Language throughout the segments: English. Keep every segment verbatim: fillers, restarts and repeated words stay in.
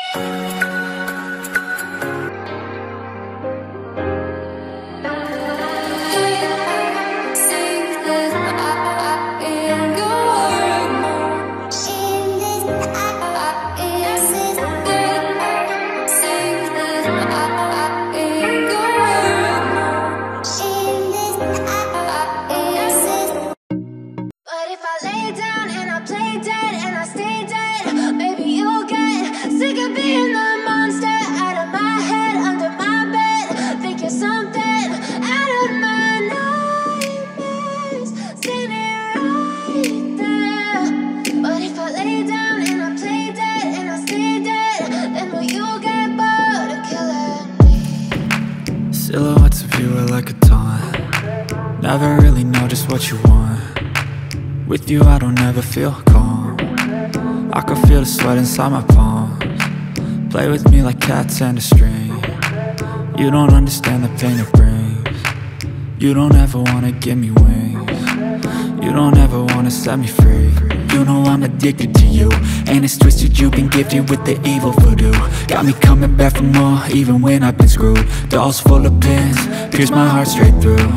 Silhouettes of you are like a taunt. Never really know just what you want. With you I don't ever feel calm. I can feel the sweat inside my palms. Play with me like cats and a string. You don't understand the pain it brings. You don't ever wanna give me wings. You don't ever wanna set me free. You know I'm addicted to you, and it's twisted, you've been gifted with the evil voodoo. Got me coming back for more, even when I've been screwed. Dolls full of pins, pierce my heart straight through.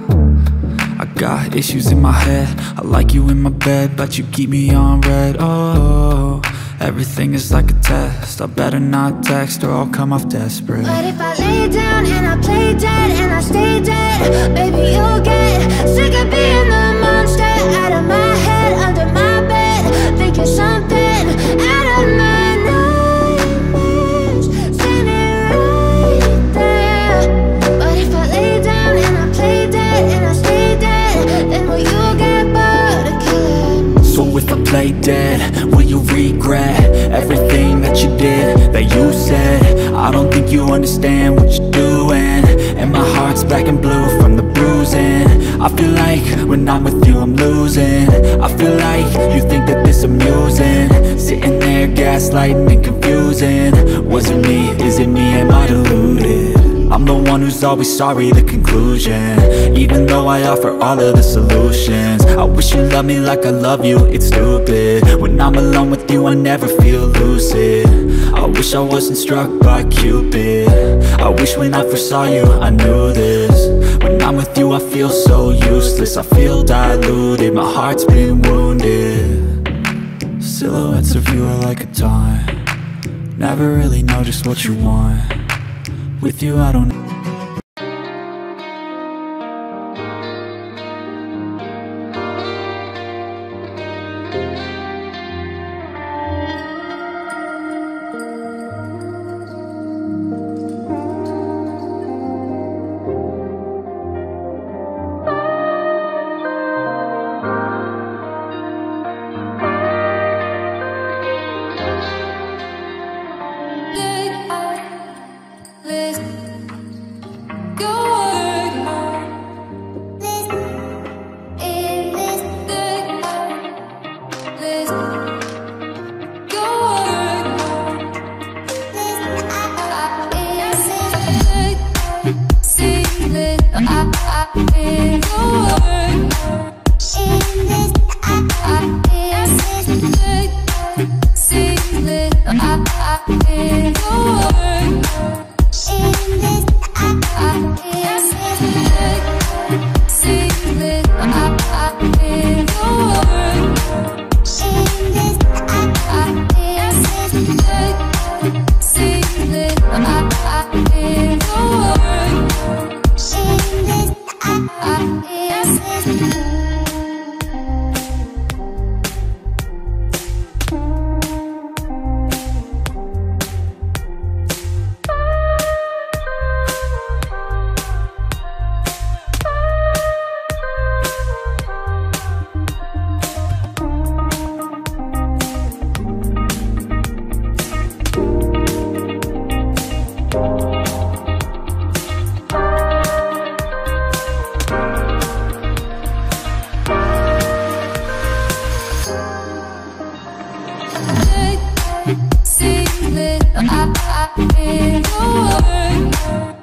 I got issues in my head, I like you in my bed, but you keep me on red. Oh, everything is like a test, I better not text or I'll come off desperate. But if I lay down and I play dead and I stay dead, baby you'll get sick of being the monster out of my head, under my bed, thinking something out of my nightmares, standing right there. But if I lay down and I play dead and I stay dead, then will you get bored of killing? So if I play dead, will you regret everything that you did, that you said? I don't think you understand what you're doing, and my heart's black and blue from the bruising. I feel like when I'm with you I'm losing. I feel like you think that this amusing, sitting there gaslighting and confusing. Was it me? Is it me? Am I deluded? I'm the one who's always sorry, the conclusion, even though I offer all of the solutions. I wish you loved me like I love you, it's stupid. When I'm alone with you I never feel lucid. I wish I wasn't struck by Cupid. I wish when I first saw you I knew this. When I'm with you I feel so useless, I feel diluted, my heart's been wounded. Silhouettes of you are like a taunt. Never really know just what you want. With you I don't See, I, I, I, I,